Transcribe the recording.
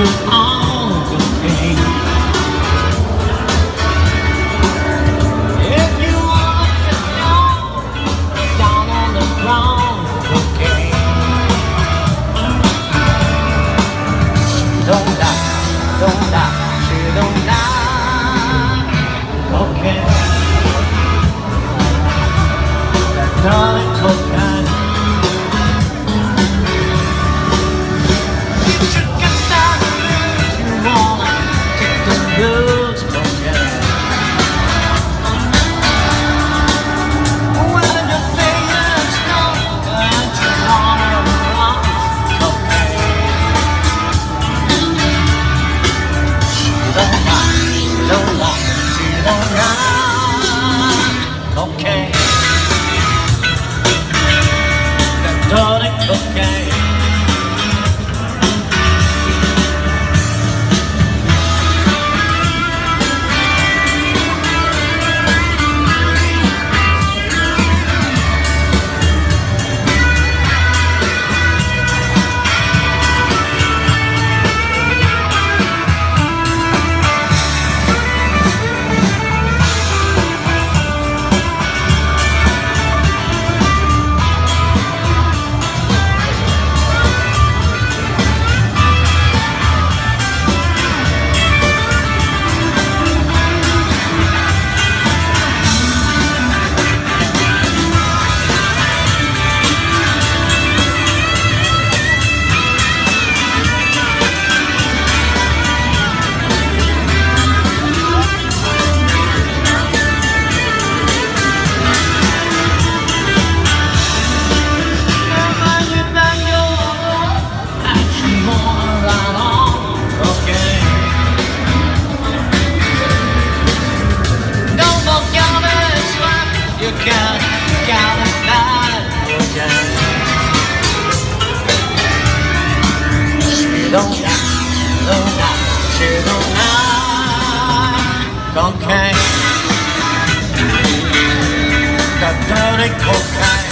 on cocaine. If you want to get down on the ground, cocaine. Don't die, she don't die, cocaine. That darling cocaine. Okay, that darling cocaine. Gotta find again. She don't lie, she don't lie, cocaine. That dirty cocaine.